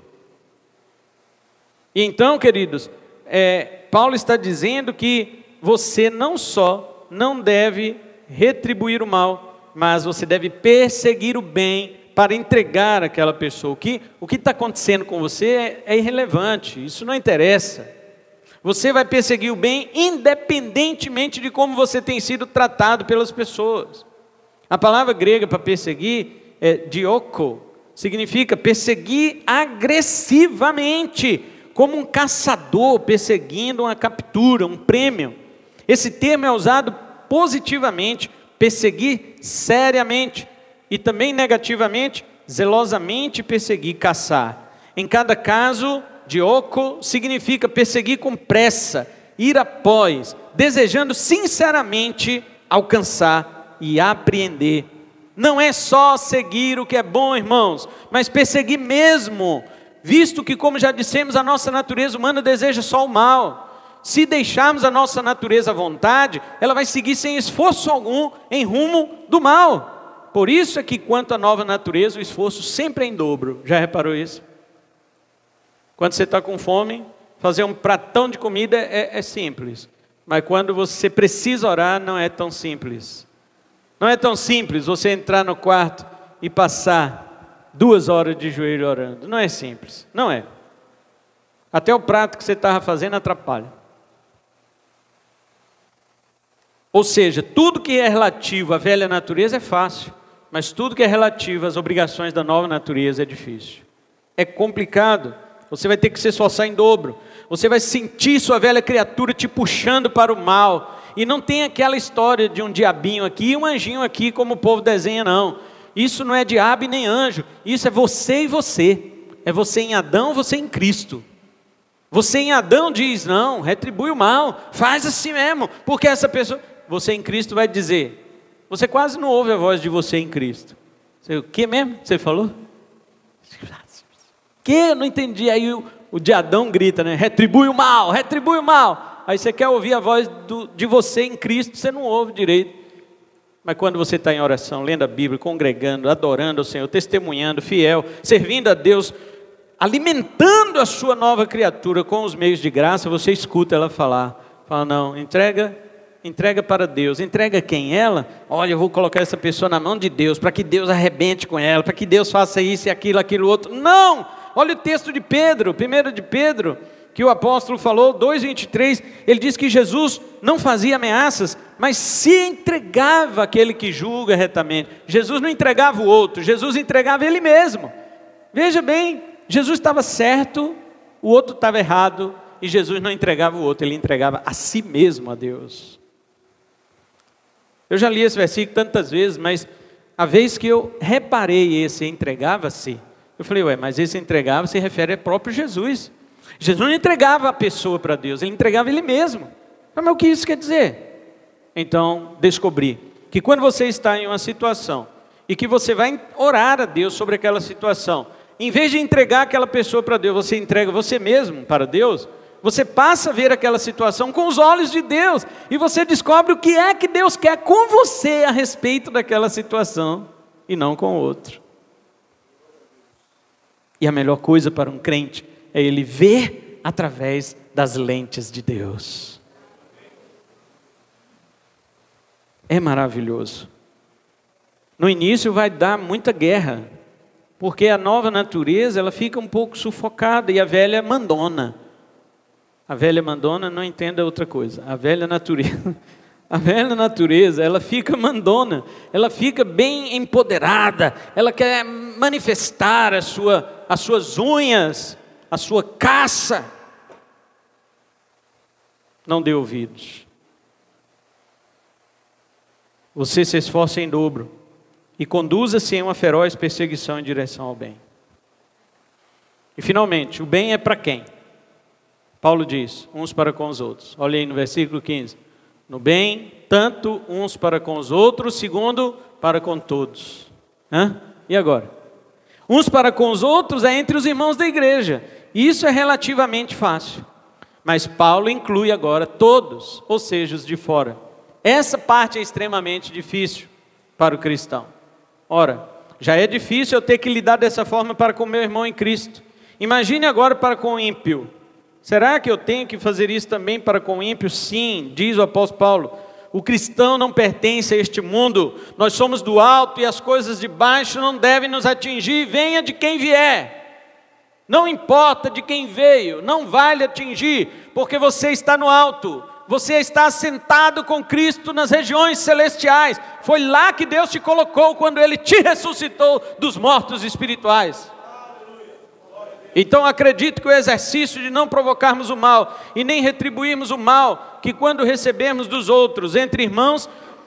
E então, queridos, é, Paulo está dizendo que você não só não deve retribuir o mal, mas você deve perseguir o bem para entregar àquela pessoa. O que o que está acontecendo com você é, é irrelevante, isso não interessa. Você vai perseguir o bem independentemente de como você tem sido tratado pelas pessoas. A palavra grega para perseguir é dioko, significa perseguir agressivamente, como um caçador perseguindo uma captura, um prêmio. Esse termo é usado positivamente, perseguir seriamente, e também negativamente, zelosamente perseguir, caçar. Em cada caso, Dioco, significa perseguir com pressa, ir após, desejando sinceramente alcançar e apreender. Não é só seguir o que é bom, irmãos, mas perseguir mesmo, visto que, como já dissemos, a nossa natureza humana deseja só o mal. Se deixarmos a nossa natureza à vontade, ela vai seguir sem esforço algum em rumo do mal. Por isso é que, quanto à nova natureza, o esforço sempre é em dobro. Já reparou isso? Quando você está com fome, fazer um pratão de comida é, é simples. Mas quando você precisa orar, não é tão simples. Não é tão simples você entrar no quarto e passar duas horas de joelho orando. Não é simples, não é. Até o prato que você estava fazendo atrapalha. Ou seja, tudo que é relativo à velha natureza é fácil, mas tudo que é relativo às obrigações da nova natureza é difícil. É complicado. Você vai ter que se esforçar em dobro. Você vai sentir sua velha criatura te puxando para o mal. E não tem aquela história de um diabinho aqui e um anjinho aqui, como o povo desenha, não. Isso não é diabo e nem anjo. Isso é você e você. É você em Adão, você em Cristo. Você em Adão diz, não, retribui o mal, faz assim mesmo. Porque essa pessoa, você em Cristo vai dizer, você quase não ouve a voz de você em Cristo. Você, o que mesmo você falou? Que? Eu não entendi. Aí o, o de Adão grita, né? Retribui o mal, retribui o mal. Aí você quer ouvir a voz do, de você em Cristo, você não ouve direito. Mas quando você está em oração, lendo a Bíblia, congregando, adorando o Senhor, testemunhando, fiel, servindo a Deus, alimentando a sua nova criatura com os meios de graça, você escuta ela falar. Fala, não, entrega, entrega para Deus. Entrega quem? Ela? Olha, eu vou colocar essa pessoa na mão de Deus, para que Deus arrebente com ela, para que Deus faça isso e aquilo, aquilo outro. Não! Olha o texto de Pedro, primeiro de Pedro, que o apóstolo falou, dois, vinte e três, ele diz que Jesus não fazia ameaças, mas se entregava àquele que julga retamente. Jesus não entregava o outro, Jesus entregava ele mesmo. Veja bem, Jesus estava certo, o outro estava errado, e Jesus não entregava o outro, ele entregava a si mesmo a Deus. Eu já li esse versículo tantas vezes, mas a vez que eu reparei esse entregava-se, eu falei, ué, mas esse entregava se refere ao próprio Jesus. Jesus não entregava a pessoa para Deus, ele entregava ele mesmo. Mas o que isso quer dizer? Então, descobri que quando você está em uma situação e que você vai orar a Deus sobre aquela situação, em vez de entregar aquela pessoa para Deus, você entrega você mesmo para Deus, você passa a ver aquela situação com os olhos de Deus, e você descobre o que é que Deus quer com você a respeito daquela situação, e não com o outro. E a melhor coisa para um crente é ele ver através das lentes de Deus. É maravilhoso. No início vai dar muita guerra, porque a nova natureza ela fica um pouco sufocada, e a velha mandona. A velha mandona, não entenda outra coisa. A velha natureza, a velha natureza, ela fica mandona, ela fica bem empoderada, ela quer manifestar a sua, as suas unhas, a sua caça. Não dê ouvidos. Você se esforça em dobro e conduza-se em uma feroz perseguição em direção ao bem. E finalmente, o bem é para quem? Paulo diz, uns para com os outros. Olha aí no versículo quinze. No bem, tanto uns para com os outros, segundo para com todos. Hã? E agora? Uns para com os outros é entre os irmãos da igreja. Isso é relativamente fácil. Mas Paulo inclui agora todos, ou seja, os de fora. Essa parte é extremamente difícil para o cristão. Ora, já é difícil eu ter que lidar dessa forma para com meu irmão em Cristo. Imagine agora para com o ímpio. Será que eu tenho que fazer isso também para com o ímpio? Sim, diz o apóstolo Paulo. O cristão não pertence a este mundo. Nós somos do alto e as coisas de baixo não devem nos atingir. Venha de quem vier. Não importa de quem veio, não vai lhe atingir, porque você está no alto. Você está assentado com Cristo nas regiões celestiais. Foi lá que Deus te colocou quando Ele te ressuscitou dos mortos espirituais. Então acredito que o exercício de não provocarmos o mal e nem retribuirmos o mal, que quando recebemos dos outros, entre irmãos,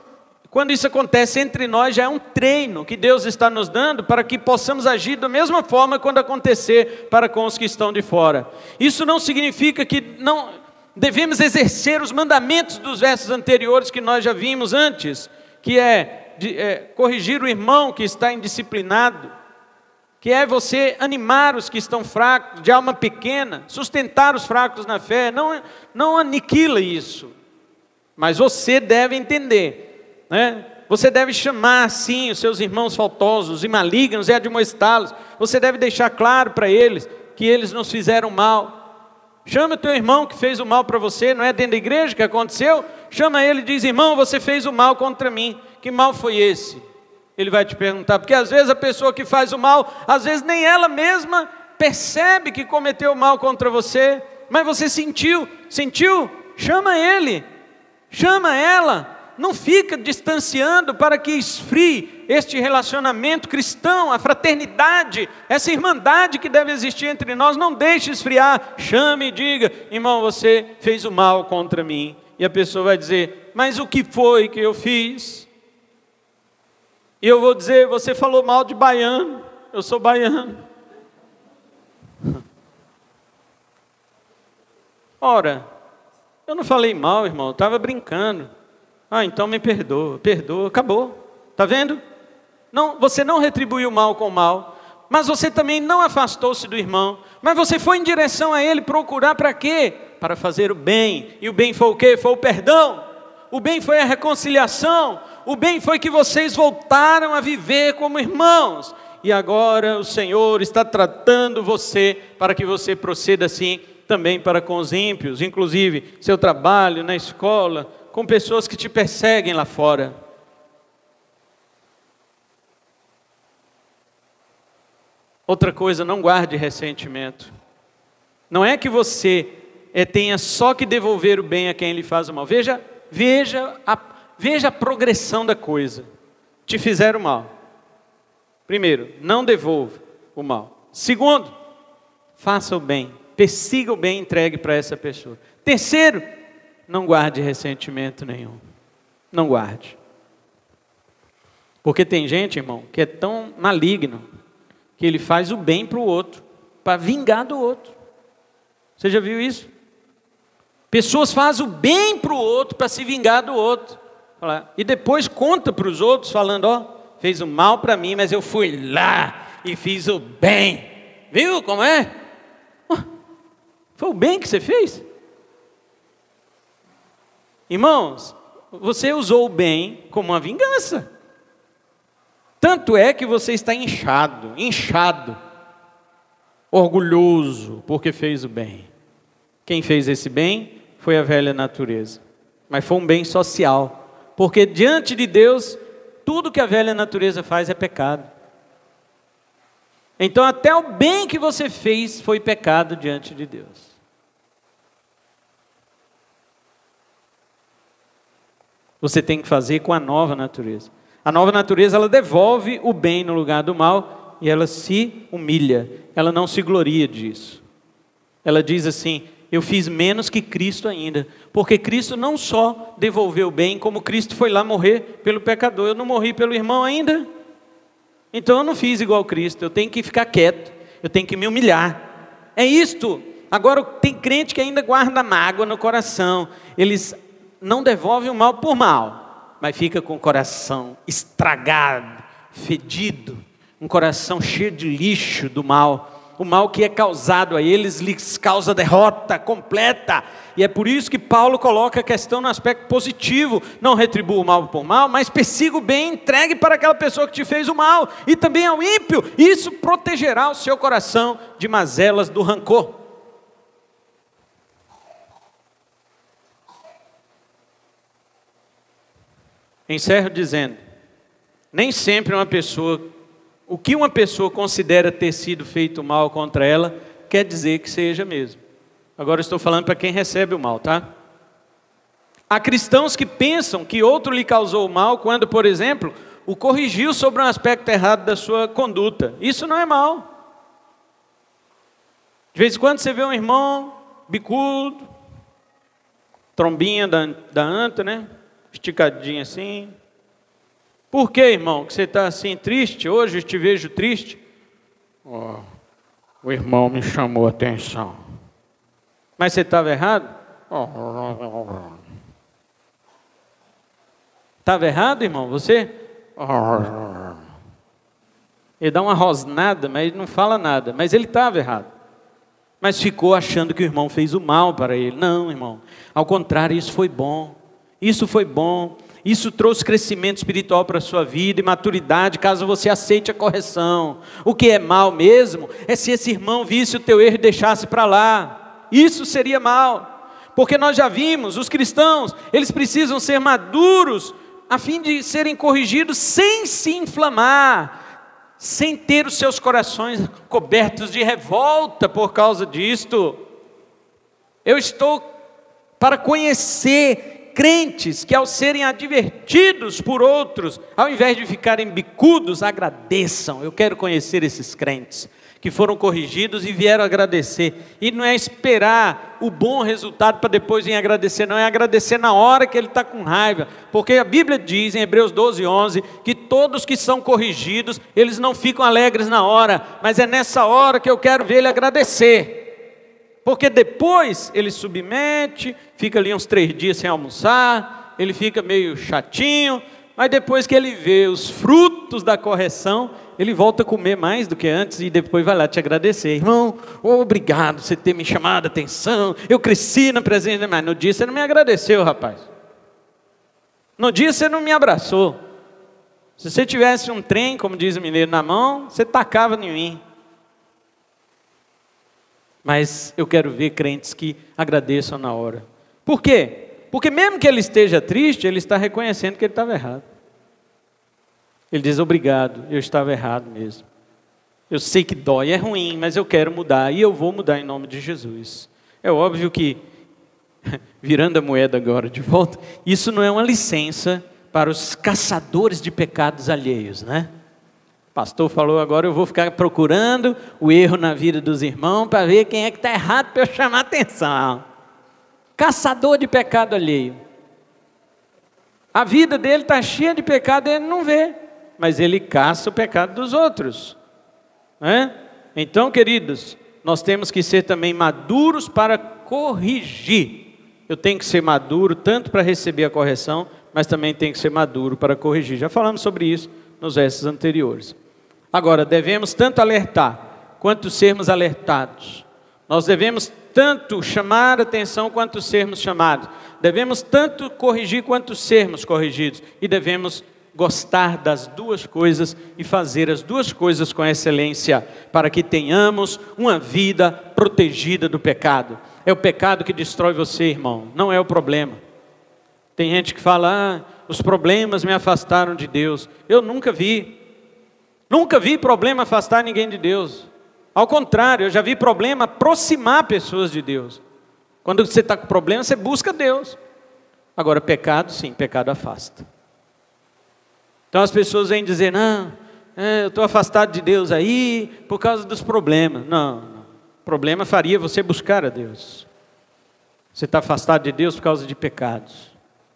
quando isso acontece entre nós, já é um treino que Deus está nos dando para que possamos agir da mesma forma quando acontecer para com os que estão de fora. Isso não significa que não devemos exercer os mandamentos dos versos anteriores que nós já vimos antes, que é, de, é corrigir o irmão que está indisciplinado, que é você animar os que estão fracos, de alma pequena, sustentar os fracos na fé. Não, não aniquila isso, mas você deve entender, né? Você deve chamar sim os seus irmãos faltosos e malignos e admoestá-los. Você deve deixar claro para eles que eles nos fizeram mal. Chama o teu irmão que fez o mal para você, não é dentro da igreja que aconteceu? Chama ele e diz: irmão, você fez o mal contra mim. Que mal foi esse? Ele vai te perguntar, porque às vezes a pessoa que faz o mal, às vezes nem ela mesma percebe que cometeu mal contra você, mas você sentiu, sentiu? Chama ele, chama ela. Não fica distanciando para que esfrie este relacionamento cristão, a fraternidade, essa irmandade que deve existir entre nós. Não deixe esfriar, chame e diga: irmão, você fez o mal contra mim. E a pessoa vai dizer: mas o que foi que eu fiz? E eu vou dizer: você falou mal de baiano, eu sou baiano. Ora, eu não falei mal, irmão, eu estava brincando. Ah, então me perdoa, perdoa, acabou. Está vendo? Não, você não retribuiu mal com mal, mas você também não afastou-se do irmão, mas você foi em direção a ele procurar para quê? Para fazer o bem. E o bem foi o quê? Foi o perdão. O bem foi a reconciliação. O bem foi que vocês voltaram a viver como irmãos. E agora o Senhor está tratando você para que você proceda assim também para com os ímpios, inclusive seu trabalho, na escola, com pessoas que te perseguem lá fora. Outra coisa, não guarde ressentimento. Não é que você é, tenha só que devolver o bem a quem lhe faz o mal. Veja, veja, a, veja a progressão da coisa. Te fizeram mal. Primeiro, não devolva o mal. Segundo, faça o bem. Persiga o bem e entregue para essa pessoa. Terceiro, não guarde ressentimento nenhum. Não guarde. Porque tem gente, irmão, que é tão maligno que ele faz o bem para o outro, para vingar do outro. Você já viu isso? Pessoas fazem o bem para o outro para se vingar do outro. E depois conta para os outros falando: ó, fez o mal para mim, mas eu fui lá e fiz o bem. Viu como é? Foi o bem que você fez? Irmãos, você usou o bem como uma vingança. Tanto é que você está inchado, inchado, orgulhoso, porque fez o bem. Quem fez esse bem foi a velha natureza. Mas foi um bem social, porque diante de Deus, tudo que a velha natureza faz é pecado. Então até o bem que você fez foi pecado diante de Deus. Você tem que fazer com a nova natureza. A nova natureza, ela devolve o bem no lugar do mal e ela se humilha. Ela não se gloria disso. Ela diz assim: eu fiz menos que Cristo ainda. Porque Cristo não só devolveu o bem, como Cristo foi lá morrer pelo pecador. Eu não morri pelo irmão ainda. Então eu não fiz igual Cristo. Eu tenho que ficar quieto. Eu tenho que me humilhar. É isto. Agora tem crente que ainda guarda mágoa no coração. Eles não devolvem o mal por mal, mas fica com o coração estragado, fedido, um coração cheio de lixo do mal. O mal que é causado a eles lhes causa derrota completa. E é por isso que Paulo coloca a questão no aspecto positivo: não retribua o mal por mal, mas persiga o bem, entregue para aquela pessoa que te fez o mal, e também ao ímpio. Isso protegerá o seu coração de mazelas do rancor. Encerro dizendo: nem sempre uma pessoa, o que uma pessoa considera ter sido feito mal contra ela, quer dizer que seja mesmo. Agora estou falando para quem recebe o mal, tá? Há cristãos que pensam que outro lhe causou o mal quando, por exemplo, o corrigiu sobre um aspecto errado da sua conduta. Isso não é mal. De vez em quando você vê um irmão bicudo, trombinha da, da anta, né? Esticadinho assim, Por que, irmão, que você está assim triste? Hoje eu te vejo triste. Oh, o irmão me chamou a atenção. Mas você estava errado? Estava errado, irmão, você? Ele dá uma rosnada, mas ele não fala nada. Mas ele estava errado. Mas ficou achando que o irmão fez o mal para ele. Não, irmão. Ao contrário, isso foi bom. Isso foi bom. Isso trouxe crescimento espiritual para a sua vida e maturidade, caso você aceite a correção. O que é mal mesmo é se esse irmão visse o teu erro e deixasse para lá. Isso seria mal. Porque nós já vimos, os cristãos, eles precisam ser maduros a fim de serem corrigidos sem se inflamar, sem ter os seus corações cobertos de revolta por causa disto. Eu estou para conhecer crentes que, ao serem advertidos por outros, ao invés de ficarem bicudos, agradeçam. Eu quero conhecer esses crentes que foram corrigidos e vieram agradecer. E não é esperar o bom resultado para depois vir agradecer, não, é agradecer na hora que ele está com raiva. Porque a Bíblia diz em Hebreus doze, onze, que todos que são corrigidos, eles não ficam alegres na hora, mas é nessa hora que eu quero ver ele agradecer. Porque depois ele submete, fica ali uns três dias sem almoçar, ele fica meio chatinho, mas depois que ele vê os frutos da correção, ele volta a comer mais do que antes e depois vai lá te agradecer. Irmão, obrigado por você ter me chamado a atenção, eu cresci na presença, mas no dia você não me agradeceu, rapaz. No dia você não me abraçou. Se você tivesse um trem, como diz o mineiro, na mão, você tacava em mim. Mas eu quero ver crentes que agradeçam na hora. Por quê? Porque mesmo que ele esteja triste, ele está reconhecendo que ele estava errado. Ele diz, obrigado, eu estava errado mesmo. Eu sei que dói, é ruim, mas eu quero mudar. E eu vou mudar em nome de Jesus. É óbvio que, virando a moeda agora de volta, isso não é uma licença para os caçadores de pecados alheios, né? O pastor falou, agora eu vou ficar procurando o erro na vida dos irmãos para ver quem é que está errado para eu chamar a atenção. Caçador de pecado alheio. A vida dele está cheia de pecado e ele não vê, mas ele caça o pecado dos outros. Né? Então, queridos, nós temos que ser também maduros para corrigir. Eu tenho que ser maduro tanto para receber a correção, mas também tenho que ser maduro para corrigir. Já falamos sobre isso nos versos anteriores. Agora, devemos tanto alertar, quanto sermos alertados. Nós devemos tanto chamar a atenção, quanto sermos chamados. Devemos tanto corrigir, quanto sermos corrigidos. E devemos gostar das duas coisas e fazer as duas coisas com excelência, para que tenhamos uma vida protegida do pecado. É o pecado que destrói você, irmão, não é o problema. Tem gente que fala, ah, os problemas me afastaram de Deus. Eu nunca vi. Nunca vi problema afastar ninguém de Deus. Ao contrário, eu já vi problema aproximar pessoas de Deus. Quando você está com problema, você busca Deus. Agora, pecado, sim, pecado afasta. Então as pessoas vêm dizer, não, é, eu estou afastado de Deus aí por causa dos problemas. Não, não. Problema faria você buscar a Deus. Você está afastado de Deus por causa de pecados.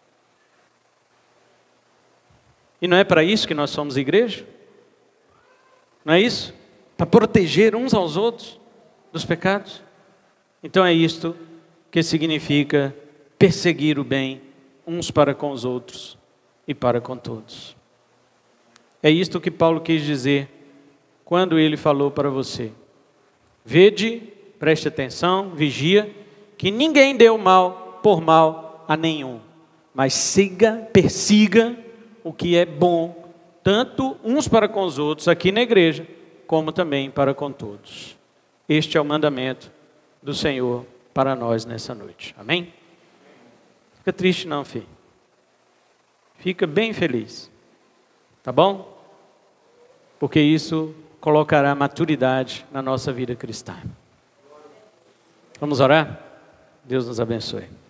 E não é para isso que nós somos igreja? Não é isso? Para proteger uns aos outros dos pecados? Então é isto que significa perseguir o bem uns para com os outros e para com todos. É isto que Paulo quis dizer quando ele falou para você. Vede, preste atenção, vigia, que ninguém deu mal por mal a nenhum, mas siga, persiga o que é bom, tanto uns para com os outros aqui na igreja, como também para com todos. Este é o mandamento do Senhor para nós nessa noite. Amém? Fica triste não, filho. Fica bem feliz. Tá bom? Porque isso colocará maturidade na nossa vida cristã. Vamos orar? Deus nos abençoe.